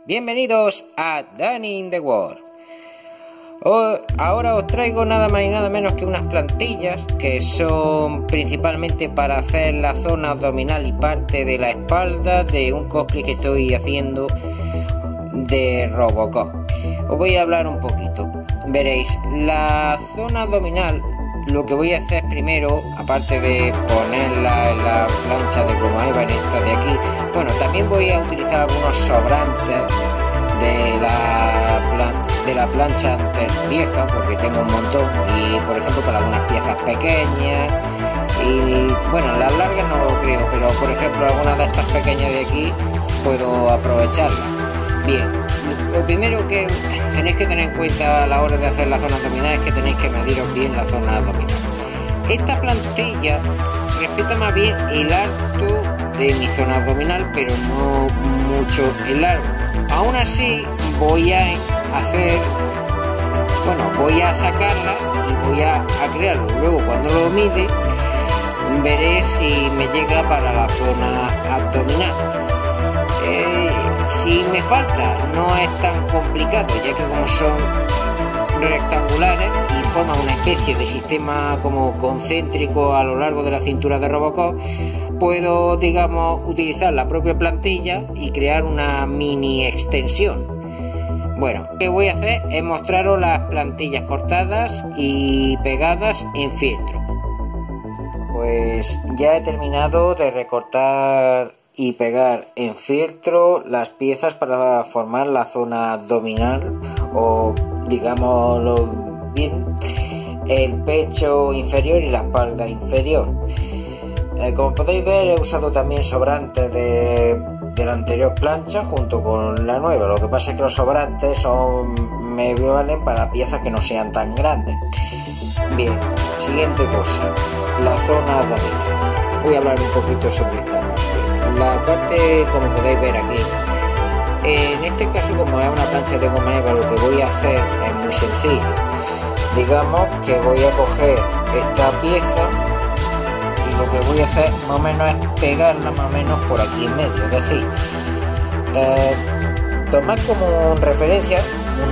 Bienvenidos a Danny in the World. Ahora os traigo nada más y nada menos que unas plantillas que son principalmente para hacer la zona abdominal y parte de la espalda de un cosplay que estoy haciendo de Robocop. Os voy a hablar un poquito. Veréis, la zona abdominal, lo que voy a hacer primero, aparte de ponerla en la plancha de goma eva, en esta de aquí, bueno, también voy a utilizar algunos sobrantes de la plancha antes vieja, porque tengo un montón, y por ejemplo para algunas piezas pequeñas, y bueno, las largas no lo creo, pero por ejemplo algunas de estas pequeñas de aquí puedo aprovecharlas. Bien, lo primero que tenéis que tener en cuenta a la hora de hacer la zona abdominal es que tenéis que mediros bien la zona abdominal. Esta plantilla respeta más bien el alto de mi zona abdominal, pero no mucho el largo. Aún así voy a sacarla y voy a crearlo. Luego cuando lo mide veré si me llega para la zona abdominal. Si me falta no es tan complicado, ya que como son rectangulares y forman una especie de sistema como concéntrico a lo largo de la cintura de Robocop, puedo, digamos, utilizar la propia plantilla y crear una mini extensión. Bueno, lo que voy a hacer es mostraros las plantillas cortadas y pegadas en fieltro. Pues ya he terminado de recortar y pegar en fieltro las piezas para formar la zona abdominal, o digámoslo bien, el pecho inferior y la espalda inferior. Como podéis ver, he usado también sobrantes de la anterior plancha junto con la nueva. Lo que pasa es que los sobrantes me valen para piezas que no sean tan grandes. Bien, siguiente cosa, la zona abdominal. Voy a hablar un poquito sobre esta parte. La parte, como podéis ver aquí, en este caso, como es una plancha de goma eva, lo que voy a hacer es muy sencillo. Digamos que voy a coger esta pieza y lo que voy a hacer más o menos es pegarla más o menos por aquí en medio. Es decir, tomad como referencia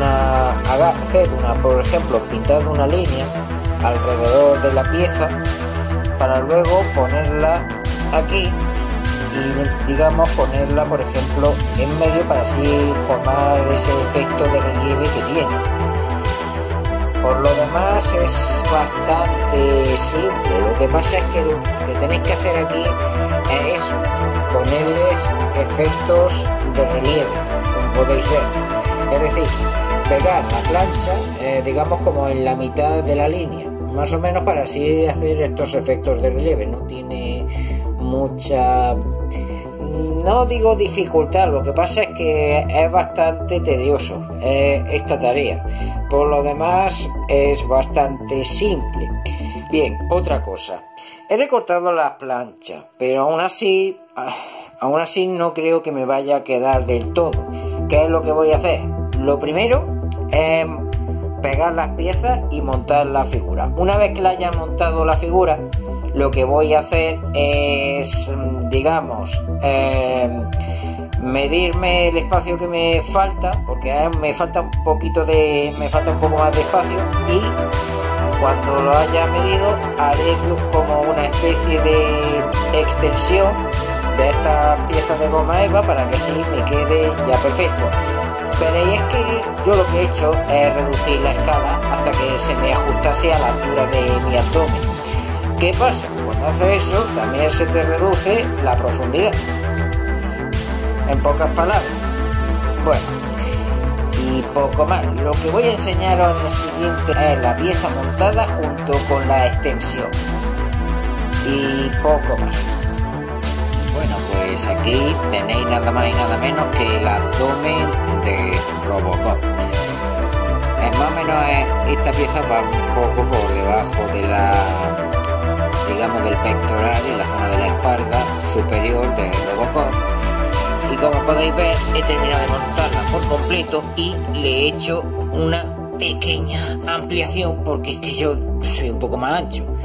por ejemplo, pintando una línea alrededor de la pieza para luego ponerla aquí y, digamos, ponerla por ejemplo en medio para así formar ese efecto de relieve que tiene. Por lo demás es bastante simple. Lo que pasa es que lo que tenéis que hacer aquí es eso, ponerles efectos de relieve, como podéis ver. Es decir, pegar la plancha, digamos, como en la mitad de la línea, más o menos, para así hacer estos efectos de relieve. No tiene mucha, no digo dificultad, lo que pasa es que es bastante tedioso esta tarea. Por lo demás es bastante simple. Bien, otra cosa, he recortado la plancha, pero aún así no creo que me vaya a quedar del todo. ¿Qué es lo que voy a hacer? Lo primero es pegar las piezas y montar la figura. Una vez que la haya montado la figura, lo que voy a hacer es, digamos, medirme el espacio que me falta, porque me falta un poco más de espacio, y cuando lo haya medido haré como una especie de extensión de estas piezas de goma eva para que así me quede ya perfecto. Veréis que yo lo que he hecho es reducir la escala hasta que se me ajustase a la altura de mi abdomen. ¿Qué pasa? Cuando haces eso también se te reduce la profundidad. En pocas palabras. Bueno, y poco más. Lo que voy a enseñaros en el siguiente es la pieza montada junto con la extensión. Y poco más. Bueno, pues aquí tenéis nada más y nada menos que el abdomen de Robocop. Más o menos esta pieza va un poco por debajo de digamos, del pectoral y la zona de la espalda superior de Robocop. Y como podéis ver, he terminado de montarla por completo y le he hecho una pequeña ampliación porque es que yo soy un poco más ancho.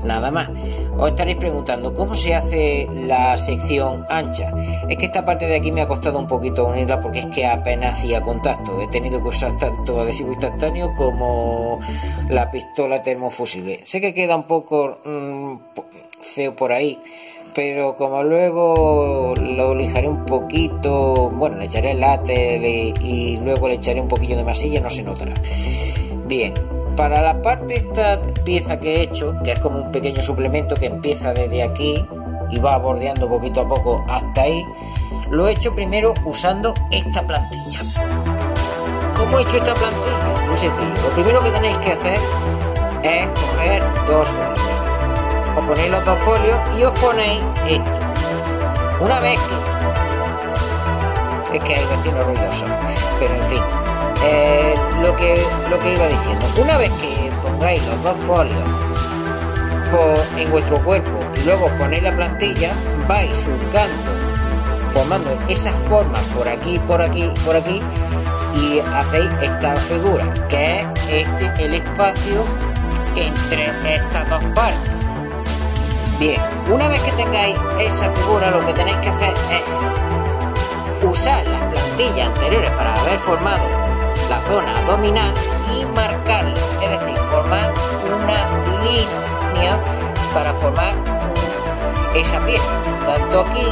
nada más. Os estaréis preguntando cómo se hace la sección ancha. Es que esta parte de aquí me ha costado un poquito unirla porque es que apenas hacía contacto. He tenido que usar tanto adhesivo instantáneo como la pistola termofusible. Sé que queda un poco feo por ahí, pero como luego lo lijaré un poquito, bueno, le echaré el látex y luego le echaré un poquillo de masilla, no se notará. Bien, para la parte esta pieza que he hecho, que es como un pequeño suplemento que empieza desde aquí y va bordeando poquito a poco hasta ahí, lo he hecho primero usando esta plantilla. ¿Cómo he hecho esta plantilla? Muy sencillo. Lo primero que tenéis que hacer es coger dos folios. Os ponéis los dos folios y os ponéis esto. Una vez que... es que hay vecinos ruidosos, pero en fin, lo que iba diciendo, una vez que pongáis los dos folios en vuestro cuerpo y luego os ponéis la plantilla, vais surcando, formando esas formas por aquí, por aquí, por aquí, y hacéis esta figura, que es el espacio entre estas dos partes. Bien, una vez que tengáis esa figura, lo que tenéis que hacer es usar las plantillas anteriores para haber formado la zona abdominal y marcarla, es decir, formar una línea para formar esa pieza, tanto aquí,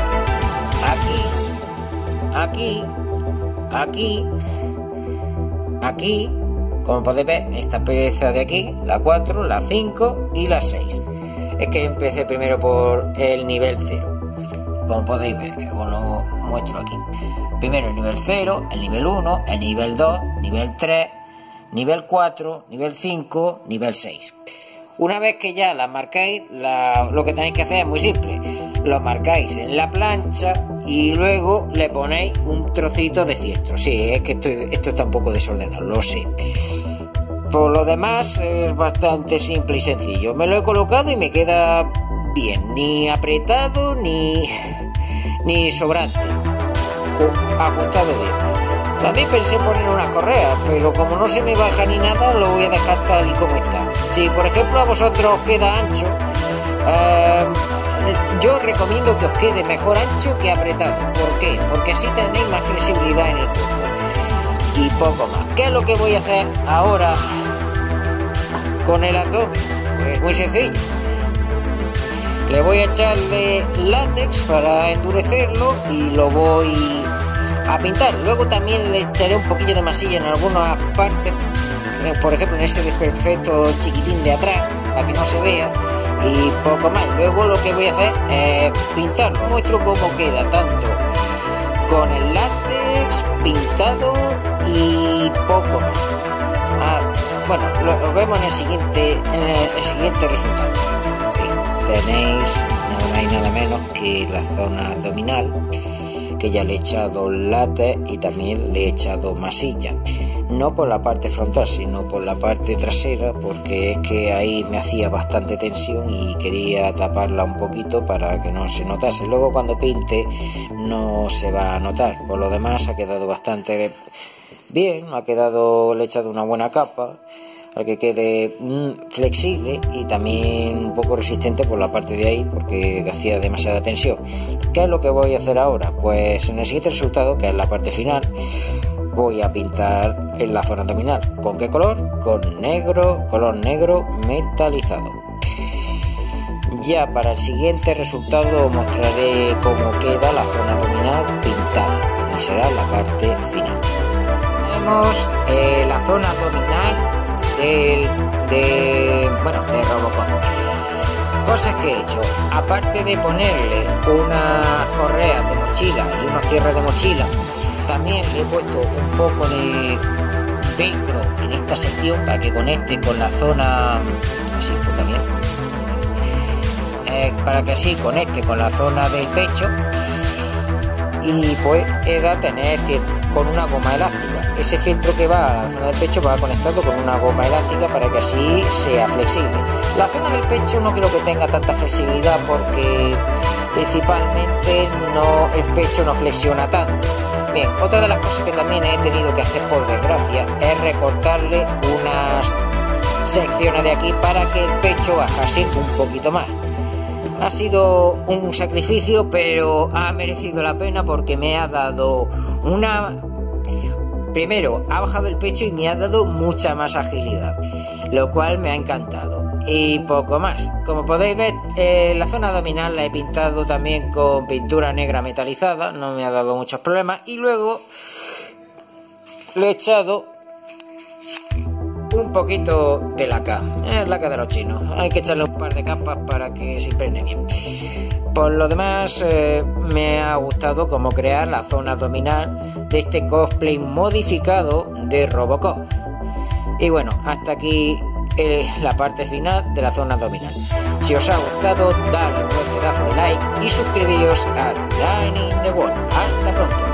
aquí, aquí, aquí, como podéis ver, esta pieza de aquí, la 4, la 5 y la 6. Es que empecé primero por el nivel 0, como podéis ver, os lo muestro aquí. Primero el nivel 0, el nivel 1, el nivel 2, nivel 3, nivel 4, nivel 5, nivel 6. Una vez que ya las marcáis, lo que tenéis que hacer es muy simple. Lo marcáis en la plancha y luego le ponéis un trocito de fieltro. Sí, es que esto está un poco desordenado, lo sé. Por lo demás es bastante simple y sencillo. Me lo he colocado y me queda bien, ni apretado ni sobrante, ajustado bien. También pensé poner unas correas, pero como no se me baja ni nada, lo voy a dejar tal y como está. Si por ejemplo a vosotros os queda ancho, yo recomiendo que os quede mejor ancho que apretado. ¿Por qué? Porque así tenéis más flexibilidad en el cuerpo. Y poco más. ¿Qué es lo que voy a hacer ahora con el abdomen? Pues muy sencillo. Le voy a echarle látex para endurecerlo y lo voy a pintar. Luego también le echaré un poquillo de masilla en algunas partes, por ejemplo en ese desperfecto chiquitín de atrás, para que no se vea, y poco más. Luego lo que voy a hacer es pintarlo. Muestro cómo queda tanto con el látex pintado y poco más. Bueno, lo vemos en el siguiente resultado. Tenéis nada más y nada menos que la zona abdominal, que ya le he echado látex y también le he echado masilla, no por la parte frontal sino por la parte trasera, porque es que ahí me hacía bastante tensión y quería taparla un poquito para que no se notase. Luego cuando pinte no se va a notar. Por lo demás ha quedado bastante bien, le he echado una buena capa para que quede flexible y también un poco resistente por la parte de ahí, porque hacía demasiada tensión. ¿Qué es lo que voy a hacer ahora? Pues en el siguiente resultado, que es la parte final, voy a pintar en la zona abdominal. ¿Con qué color? Con negro, color negro metalizado. Ya para el siguiente resultado os mostraré cómo queda la zona abdominal pintada y será la parte final. Tenemos la zona abdominal de Robocop. Cosas que he hecho, aparte de ponerle unas correas de mochila y unos cierres de mochila, también le he puesto un poco de velcro en esta sección para que conecte con la zona, así enfoca bien, para que así conecte con la zona del pecho. Y pues he de tener que con una goma elástica. Ese filtro que va a la zona del pecho va conectado con una goma elástica para que así sea flexible. La zona del pecho no creo que tenga tanta flexibilidad porque principalmente el pecho no flexiona tanto. Bien, otra de las cosas que también he tenido que hacer por desgracia es recortarle unas secciones de aquí para que el pecho bajase un poquito más. Ha sido un sacrificio, pero ha merecido la pena porque me ha dado primero ha bajado el pecho y me ha dado mucha más agilidad, lo cual me ha encantado. Y poco más. Como podéis ver, la zona abdominal la he pintado también con pintura negra metalizada, no me ha dado muchos problemas. Y luego le he echado un poquito de laca, laca de los chinos. Hay que echarle un par de capas para que se impregne bien. Por lo demás, me ha gustado cómo crear la zona abdominal de este cosplay modificado de Robocop. Y bueno, hasta aquí la parte final de la zona abdominal. Si os ha gustado, dale un buen pedazo de like y suscribíos a Dine in the World. Hasta pronto.